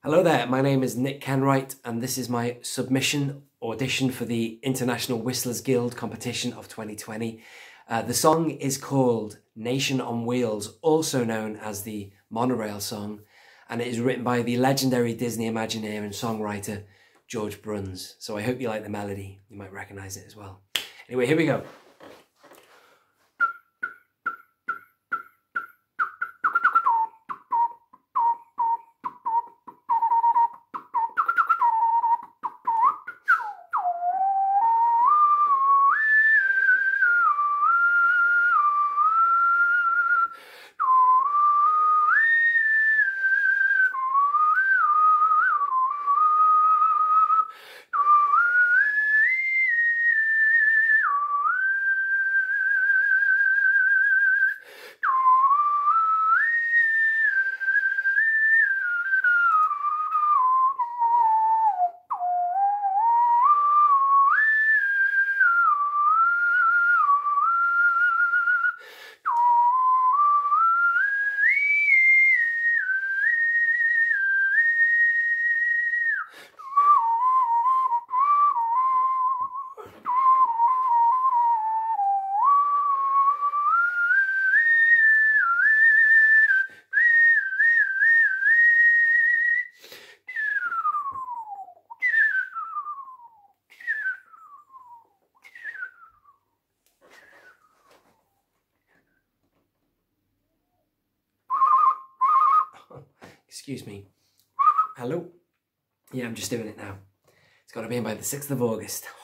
Hello there, my name is Nick Kenwright and this is my submission audition for the International Whistlers Guild competition of 2020. The song is called Nation on Wheels, also known as the Monorail song, and it is written by the legendary Disney Imagineer and songwriter George Bruns. So I hope you like the melody, you might recognise it as well. Anyway, here we go. Excuse me. Hello? Yeah, I'm just doing it now. It's got to be in by the 6th of August.